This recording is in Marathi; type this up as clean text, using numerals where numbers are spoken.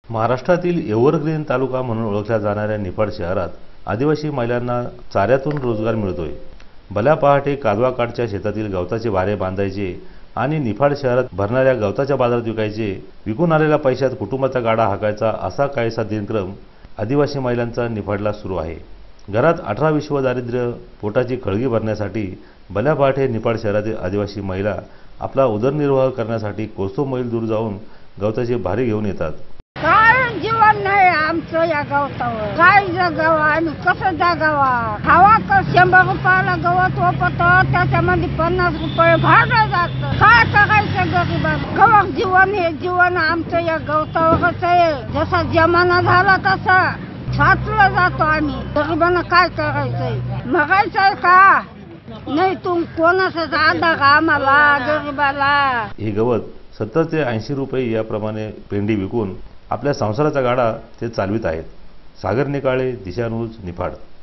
महाराष्ट्रातील एव्हरग्रीन तालुका म्हणून ओळखल्या जाणाऱ्या निफाड शहरात आदिवासी महिलांना चाऱ्यातून रोजगार मिळतोय। भल्या पहाटे कादवाकाठच्या शेतातील गवताचे भारे बांधायचे आणि निफाड शहरात भरणाऱ्या गवताच्या बाजारात विकायचे। विकून आलेल्या पैशात कुटुंबाचा गाडा हाकायचा असा काहीसा दिनक्रम आदिवासी महिलांचा निफाडला सुरू आहे। घरात 18 विश्व दारिद्र्य पोटाची खळगी भरण्यासाठी भल्या पहाटे निफाड शहरातील आदिवासी महिला आपला उदरनिर्वाह करण्यासाठी कोसो मैल दूर जाऊन गवताचे भारे घेऊन येतात। काय जीवन नाही आमचं या गवतावर, काय जगावं आणि कसं जगावा। हवा तर 100 रुपयाला गवत वापरतं, त्याच्यामध्ये 50 रुपये भाडं जातं। काय करायचं गरिबांना? कवर जीवन हे जीवन आमचं या गवतावरच आहे। जसा जमाना झाला तसा साचलं जातो आम्ही। गरिबांना काय करायचंय? मगायचंय का नाही? तुम कोणाचाच आधार आम्हाला गरिबाला। हे गवत 70 ते 80 रुपये याप्रमाणे पेंडी विकून आपल्या संसाराचा गाडा ते चालवित आहेत। सागर निकाळे, दिशा न्यूज, निफाड।